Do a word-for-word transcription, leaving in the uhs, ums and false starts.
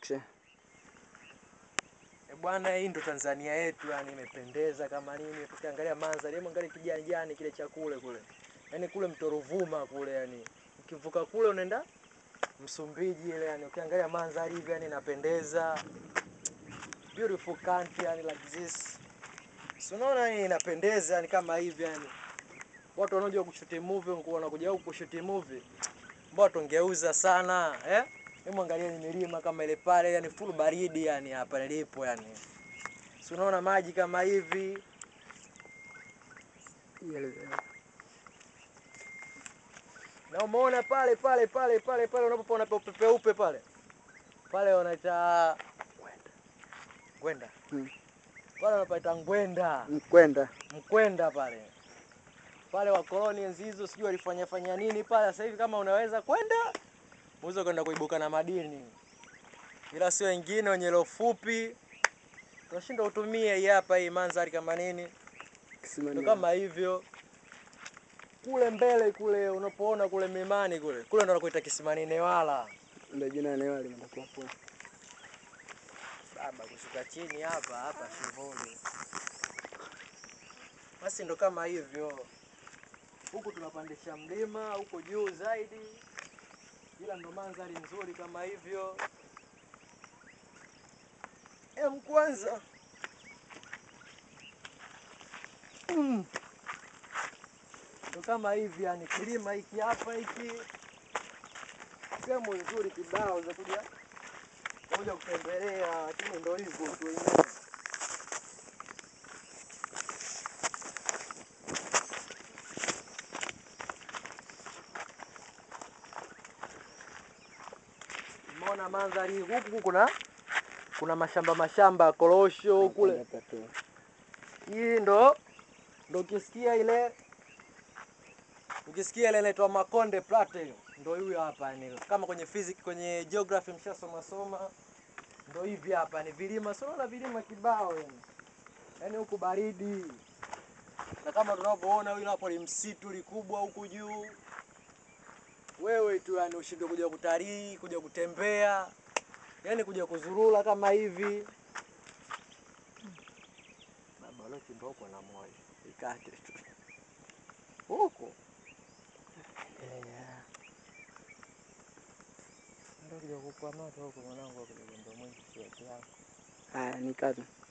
yote. E bwana, hii ndo Tanzania yetu, yani imependeza kama nini. Tukiangalia mandhari, hebu angalia kijani jani kile cha kule kule. Yaani kule mto Ruvuma kule, yani ukivuka kule unaenda Msumbiji ile, yani ukiangalia mandhari hivi yani inapendeza. Beautiful country yani like this. So unaona hii inapendeza yani kama hivi yani. Watu wanaoja kushoot movie wao wanakuja huku kushoot movie. Mbona tungeuza sana, eh? Hebu angalia ni milima kama ile pale, yani full baridi yani hapa nilipo yani. Si unaona maji kama hivi. Na umeona pale pale pale pale pale unapoona pepe upe pale. Pale wanaita Ngwenda. Ngwenda. Hmm. Pale wanapaita Ngwenda. Mkwenda. Mkwenda pale. Pale wakoloni enzi hizo sijui walifanya fanya nini pale. Sasa hivi kama unaweza kwenda, unaweza kwenda kuibuka na madini. Ila sio wengine wenye roho fupi. Tunashinda utumie hii hapa hii mandhari kama nini. Ndio kama hivyo. Kule mbele kule unapoona kule mlimani kule. Kule ndo wanakuita Kisimani Newala. Ndio jina Newala limekuwa hapo. Baba kushuka chini hapa hapa shivuli. Basi ndo kama hivyo. Huku tunapandisha mlima, huko juu zaidi. Ila ndo mandhari nzuri kama hivyo. Em kwanza. Mm. Ndo kama hivi yani kilima hiki hapa hiki. Sehemu nzuri kibao za kuja kuja kutembelea, lakini ndo hivyo tu wenyewe. Umeona mandhari huku kuna kuna mashamba mashamba ya korosho kule. Hii ndo ndo ukisikia ile ukisikia ile inaitwa Makonde Plateau ndo huyu hapa ni kama kwenye physics kwenye geography mshasoma soma ndo hivi hapa ni vilima, sio na vilima kibao yani. Yaani huku baridi. Na kama tunavyoona huyu hapo ni msitu likubwa huku juu. Wewe tu yani ushinde kuja kutalii, kuja kutembea. Yaani kuja kuzurula kama hivi. Baba leo ndo huko na moyo. Ikate tu. Huko. Yeah. Ndio kuja kukwamata huko mwanangu, ndio mwingi sio yako. Haya, nikata.